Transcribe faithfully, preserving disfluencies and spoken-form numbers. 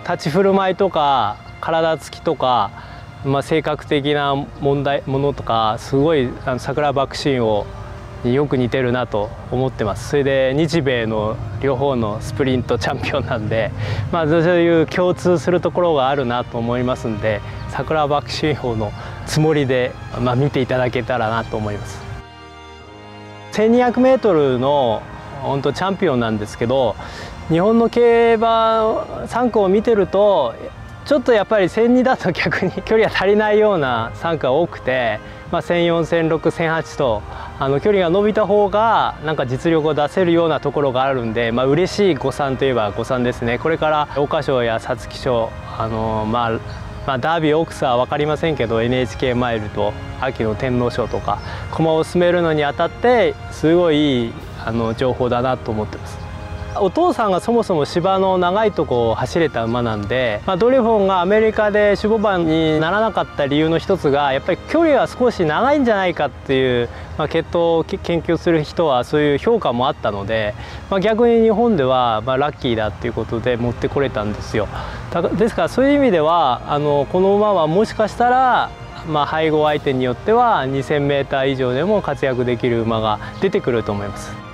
立ち振る舞いとか体つきとか、まあ、性格的な問題ものとかすごいあの桜庭爆心王によく似てるなと思ってます。それで日米の両方のスプリントチャンピオンなんで、まあ、そういう共通するところがあるなと思いますんで、桜庭爆心王のつもりで、まあ、見ていただけたらなと思います。せんにひゃくメートルの本当チャンピオンなんですけど、日本の競馬さんくを見てるとちょっとやっぱりせんにだと逆に距離が足りないようなさんくが多くて、まあ、せんよん、せんろく、せんはちとあの距離が伸びた方がなんか実力を出せるようなところがあるんで、まあ嬉しい誤算といえば誤算ですね。これから桜花賞や皐月賞、あのまあまあ、ダービーオークスは分かりませんけど エヌエイチケー マイルと秋の天皇賞とか駒を進めるのにあたってすごいいいあの情報だなと思ってます。お父さんがそもそも芝の長いとこを走れた馬なんで、まあ、ドリフォンがアメリカで守護馬にならなかった理由の一つがやっぱり距離は少し長いんじゃないかっていう、まあ、血統を研究する人はそういう評価もあったので、まあ、逆に日本ではまあラッキーだっていうことで持ってこれたんですよ。ですからそういう意味ではあのこの馬はもしかしたらまあ配合相手によってはにせんメーター以上でも活躍できる馬が出てくると思います。